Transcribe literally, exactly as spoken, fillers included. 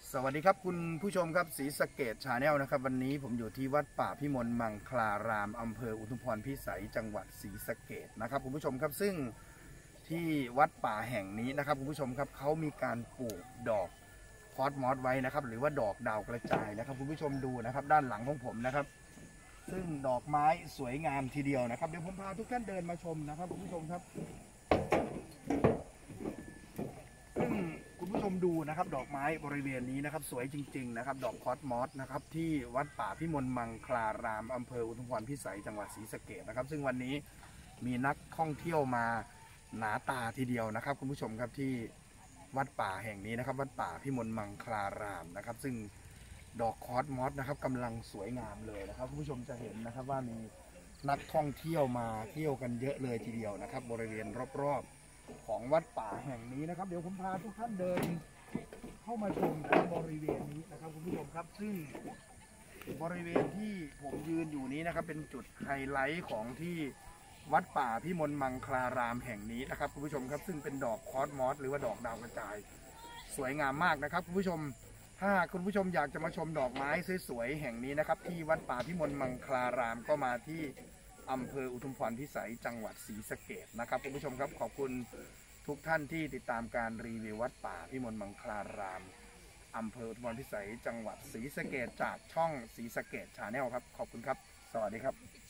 สวัสดีครับคุณผู้ชมครับศรีสะเกษชาแนลนะครับวันนี้ผมอยู่ที่วัดป่าพิมลมังคลารามอำเภออุทุมพรพิสัยจังหวัดศรีสะเกษนะครับคุณผู้ชมครับซึ่งที่วัดป่าแห่งนี้นะครับคุณผู้ชมครับเขามีการปลูกดอกคอสมอสไว้นะครับหรือว่าดอกดาวกระจายนะครับคุณผู้ชมดูนะครับด้านหลังของผมนะครับซึ่งดอกไม้สวยงามทีเดียวนะครับเดี๋ยวผมพาทุกท่านเดินมาชมนะครับคุณผู้ชมครับซึ่งคุณผู้ชมดูนะครับดอกไม้บริเวณนี้นะครับสวยจริงๆนะครับดอกคอสมอสนะครับที่วัดป่าพิมลมังคลารามอำเภออุทุมพรพิสัยจังหวัดศรีสะเกษนะครับซึ่งวันนี้มีนักท่องเที่ยวมาหนาตาทีเดียวนะครับคุณผู้ชมครับที่วัดป่าแห่งนี้นะครับวัดป่าพิมลมังคลารามนะครับซึ่งดอกคอสมอสนะครับกำลังสวยงามเลยนะครับคุณผู้ชมจะเห็นนะครับว่ามีนักท่องเที่ยวมาเที่ยวกันเยอะเลยทีเดียวนะครับบริเวณรอบๆของวัดป่าแห่งนี้นะครับเดี๋ยวผมพาทุกท่านเดินเข้ามาชมที่บริเวณนี้นะครับคุณผู้ชมครับซึ่งบริเวณที่ผมยืนอยู่นี้นะครับเป็นจุดไฮไลท์ของที่วัดป่าพิมลมังคลารามแห่งนี้นะครับคุณผู้ชมครับซึ่งเป็นดอกคอสมอสหรือว่าดอกดาวกระจายสวยงามมากนะครับคุณผู้ชมถ้าคุณผู้ชมอยากจะมาชมดอกไม้สวยๆแห่งนี้นะครับที่วัดป่าพิมลมังคลารามก็มาที่อำเภออุทุมพรพิสัยจังหวัดศรีสะเกษนะครับคุณผู้ชมครับขอบคุณทุกท่านที่ติดตามการรีวิววัดป่าพิมลมังคลารามอำเภออุทุมพรพิสัยจังหวัดศรีสะเกษจากช่องศรีสะเกษชาแนลครับขอบคุณครับสวัสดีครับ